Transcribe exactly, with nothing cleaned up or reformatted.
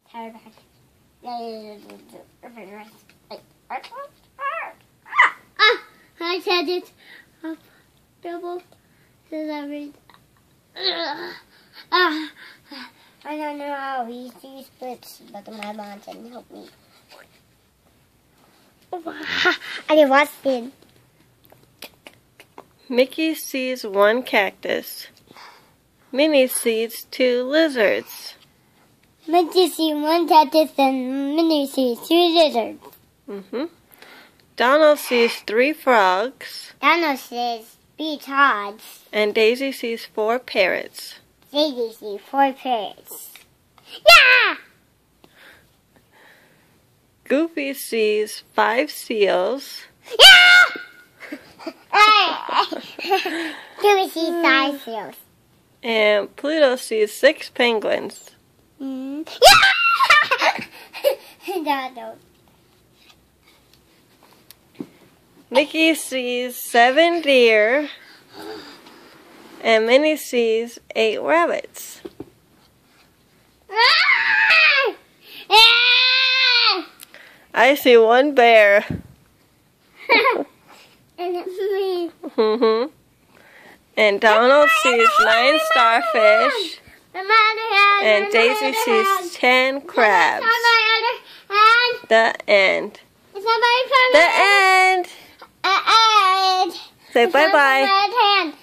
Ah, I said it. Up, double. Says every. Ah, I don't know how he sees splits, but my mom can help me. I watched it. Mickey sees one cactus. Minnie sees two lizards. Mickey sees one cactus and Minnie sees two lizards. Mm-hmm. Donald sees three frogs. Donald sees three toads. And Daisy sees four parrots. Daisy sees four parrots. Yeah! Goofy sees five seals. Yeah! Goofy sees five seals. And Pluto sees six penguins. Mm. Yeah! no, no. Mickey sees seven deer. And Minnie sees eight rabbits. I see one bear. And it's me. Mm-hmm. And Donald sees nine starfish. And Daisy sees ten crabs. The end. The end. Say bye-bye.